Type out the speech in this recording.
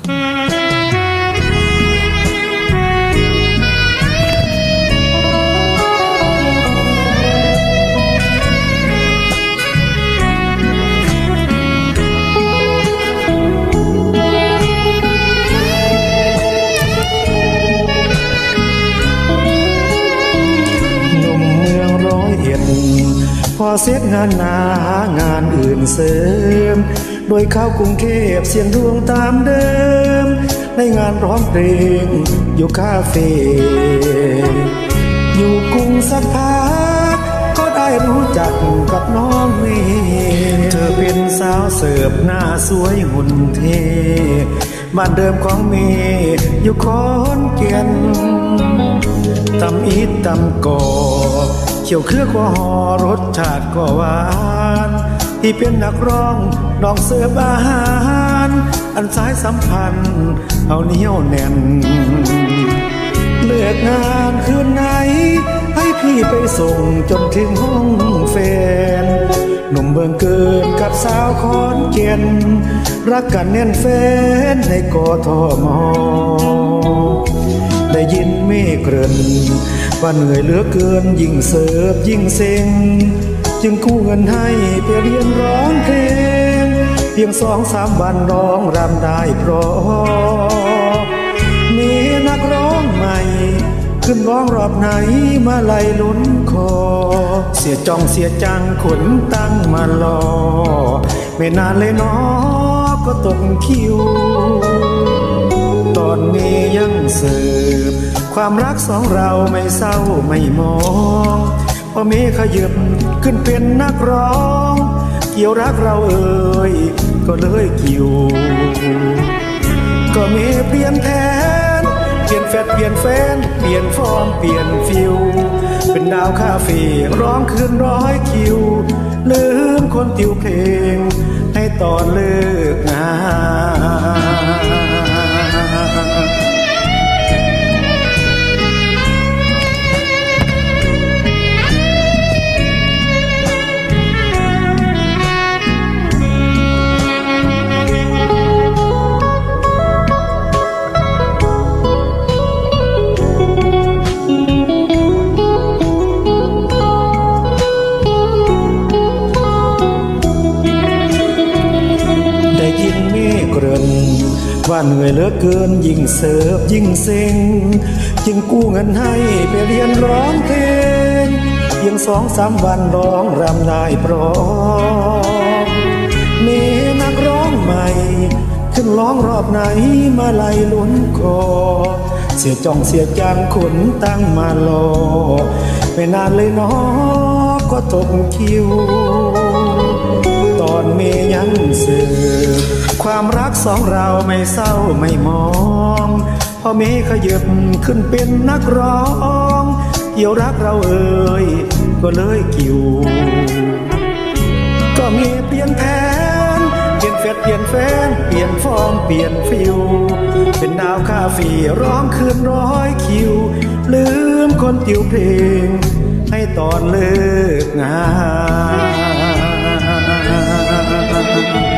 พอเสร็จงานหนางานอื่นเสริมโดยเข้ากรุงเทพเสียงดวงตามเดิมในงานร้องเพลงอยู่คาเฟ่อยู่กรุงสักพักก็ได้รู้จักกับน้องเมย์เธอเป็นสาวเสิร์ฟหน้าสวยหุ่นเทบ้านเดิมของเมย์อยู่ขอนแก่นตำอีทตำก่อเขียวเครือก็หอรสชาติก็หวานที่เป็นนักร้องน้องเสิร์ฟอาหารอันสายสัมพันธ์เอาเหนียวแน่นเลิกงานคืนไหนให้พี่ไปส่งจนถึงห้องแฟนหนุ่มเมืองเกินกับสาวขอนแก่นรักกันแน่นแฟนในกทม.ได้ยินเมฆเกริ่นว่าเหนื่อยเหลือเกินยิ่งเสิร์ฟยิ่งเซ็งจึงกู้เงินให้ไปเรียนร้องเพลงเพียง2-3 วันร้องรำได้เพราะมีนักร้องใหม่ขึ้นร้องรอบไหนมาไล่ลุ้นคอเสียจ้องเสียจังขนตั้งมารอไม่นานเลยเนาะก็ตกคิวตอนนี้ยังเสิร์ฟความรักสองเราไม่เศร้าไม่มองพอเมฆขยับขึ้นเป็นนักร้องเกี่ยวรักเราเอ่ยก็เลยคิวก็เมฆเปลี่ยนแทนเปลี่ยนแฟดเปลี่ยนแฟนเปลี่ยนฟอร์มเปลี่ยนฟิลเป็นดาวคาเฟ่ร้องคืน100 คิวลืมคนติวเพลงให้ตอนเลิกงานว่าเหนื่อยเหลือเกินยิ่งเสิร์ฟยิ่งเซ็งจึงกู้เงินให้ไปเรียนร้องเพลงเพียง2-3 วันร้องรำได้เพราะมีนักร้องใหม่ขึ้นร้องรอบไหนมาไล่ลุ้นคอเสียจ้องเสียจังขนตั้งมารอไม่นานเลยเนาะก็ตกคิวตอนเมย์ยังเสิร์ฟความรักสองเราไม่เศร้าไม่มองพอเมฆขยับขึ้นเป็นนักร้องเกี่ยวรักเราเอ่ยก็เลยคิวก็มีเปลี่ยนแผนเปลี่ยนแฟดเปลี่ยนแฟนเปลี่ยนฟอร์มเปลี่ยนฟิลเป็นดาวคาเฟ่ร้องคืน100 คิวลืมคนติวเพลงให้ตอนเลิกงาน